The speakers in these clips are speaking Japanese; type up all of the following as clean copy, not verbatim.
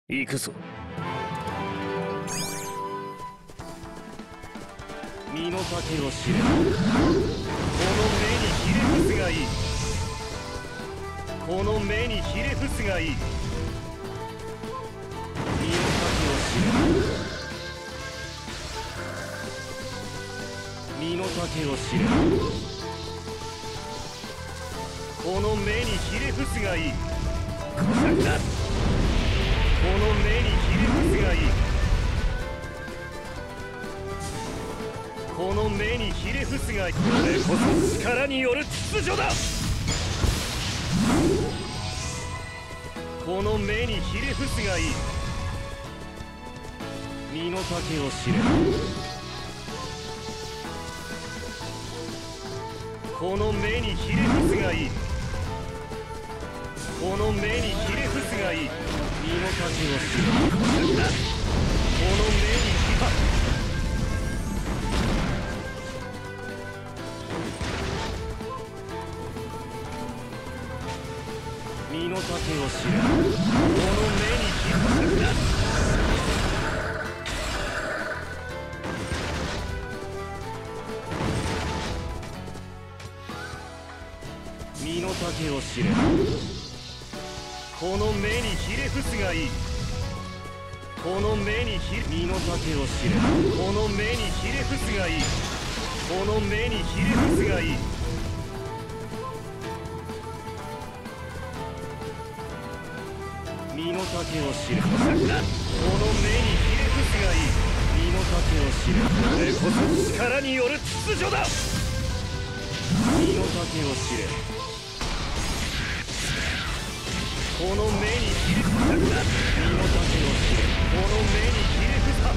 行くぞ。身の丈を知れ。この目にひれ伏すがいい。この目にひれ伏すがいい。身の丈を知れ。身の丈を知れ。この目にひれ伏すがいい。この目にひれ伏すがいい。この目にひれ伏すがいい。これこそ力による秩序だ。この目にひれ伏すがいい。身の丈を知れ。この目にひれ伏すがいい。この目にひれ伏すがいい。身の丈を知れ。この目にひれ身の丈を知れ。この目にひれ伏す。身の丈を知れ。この目にひれ伏すがいい。この目にひれ身の丈を知れ。この目にひれ伏すがいい。この目にひれ伏すがいい。身の丈を知れ。この目にひれ伏すがいい。身の丈を知れ。これこそ力による秩序だ。身の丈を知れ。この目にひれ伏す。身の丈を知れ。この目にひれ伏す。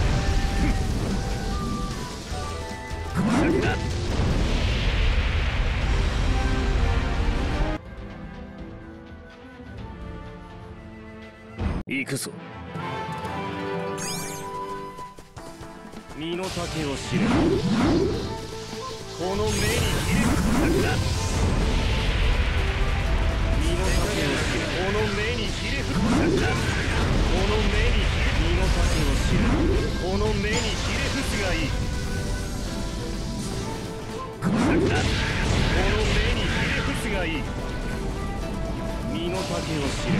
行くぞ。身の丈を知れ。この目にひれ伏す。身の丈を知れ。この目にひれ伏す。この目に身の丈を知れ。この目にひれ伏すがいい。この目にひれ伏すがいい。身の丈を知れ。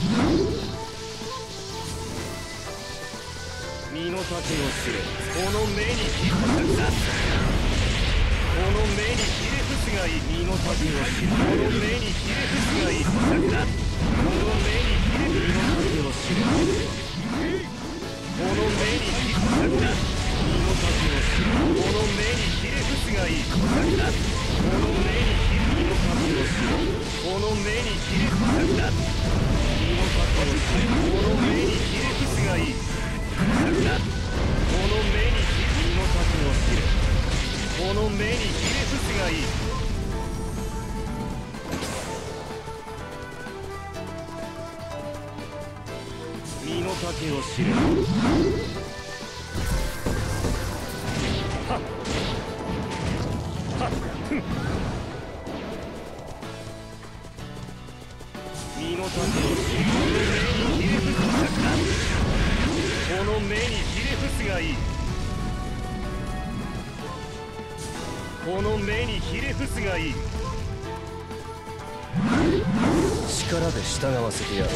身の丈を知れ。この目にひれ伏す。この目にひれ伏すがいい。身の丈を知れ。この目にひれ伏すがいい。この目にひれ身の丈を知れ。この目にひれ身の丈を知れ。この目にひれ伏すがいい。この目にひれ身の丈を知れ。この目にひれ伏す。身の丈を知れ。この目にひれ伏すがいい。この目に身の丈を知れ。この目にひれ伏すがいい。身の丈を知れ。はっはっふん。身の丈を知れ。この目にひれ伏すがいい。この目にひれ伏すがいい。 力で従わせてやろう。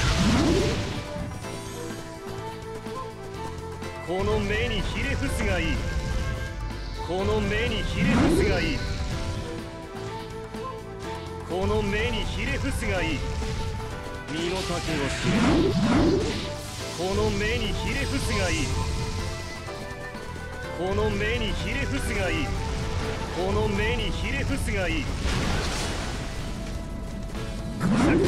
この目にひれ伏すがいい。この目にひれ伏すがいい。この目にひれ伏すがいい。身の丈を知れ。この目にひれ伏すがいい。この目にひれ伏すがいい。この目にひれ伏すがいい。この目にひれ伏すがいい。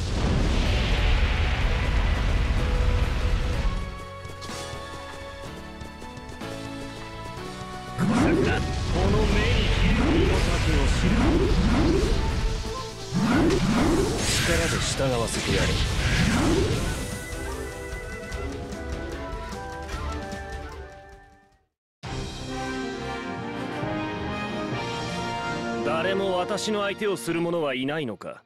身の丈を知れ。 力で従わせてやろう。 誰も私の相手をする者はいないのか。